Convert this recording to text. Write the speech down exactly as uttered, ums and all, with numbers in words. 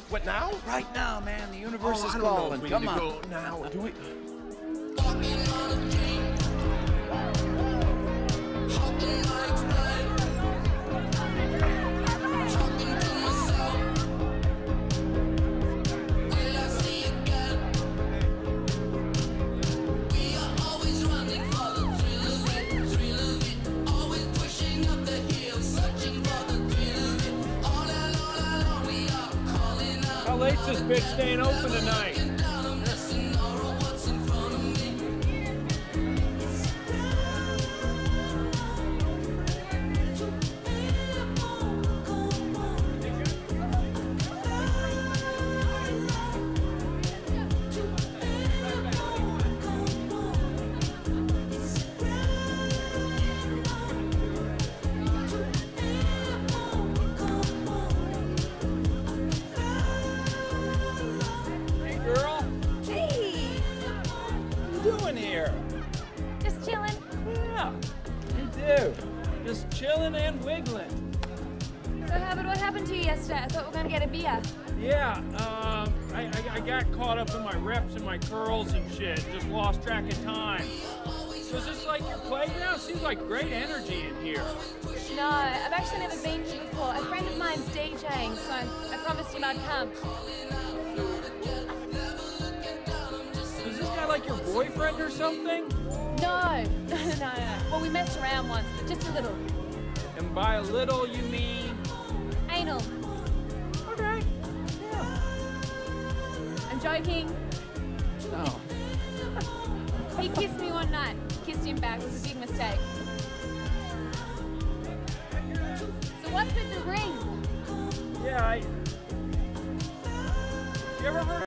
What, now? Right now, man. The universe Oh, is I don't know calling. if we Come need on. to go now. Do we? How late's this bitch staying open tonight? Hey, girl. Hey, What you doing here? just chilling. Yeah, you do. Just chilling and wiggling. So, Herbert, what happened to you yesterday? I thought we were going to get a beer. Yeah, um, I, I, I got caught up in my reps and my curls and shit. Just lost track of time. So is this like your playground? Seems like great energy in here. No, I've actually never been here before. A friend of mine's DJing, so I promised him I'd come. Is this guy like your boyfriend or something? No, no, no, no. Well, we messed around once, but just a little. And by a little, you mean? Anal. Okay. Yeah. I'm joking. No. He kissed me one night. Kissed him back. It was a big mistake. So what's with the ring? Yeah, I... You ever heard